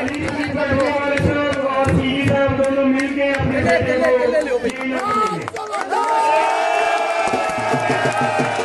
अली हमारे साहब और सीजी साहब दोनों मिलके अपने बेटे को